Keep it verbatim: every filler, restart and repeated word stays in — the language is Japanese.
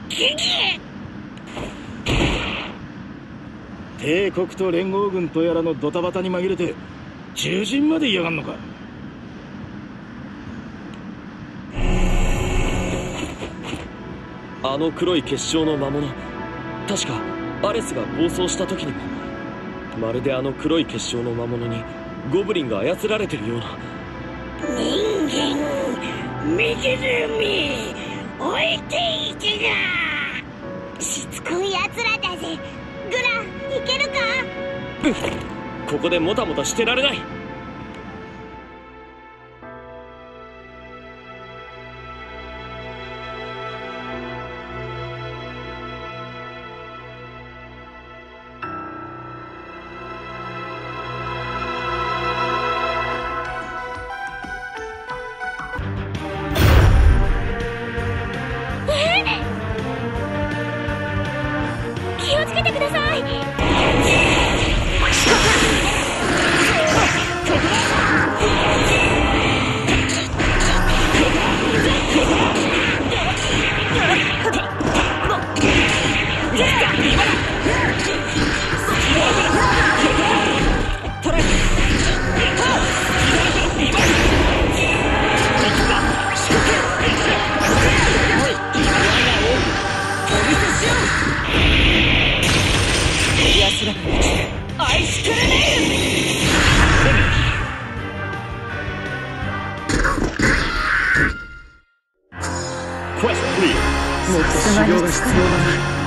ギギ帝国と連合軍とやらのドタバタに紛れて獣人まで嫌がんのか。 あの黒い結晶の魔物、確かアレスが暴走した時にもまるであの黒い結晶の魔物にゴブリンが操られてるような。 人間湖置いていけが。しつこい奴らだぜ。グラいけるか。 ここでもたもたしてられない。 気をつけてください。愛しくれねもっと修行が必要だな。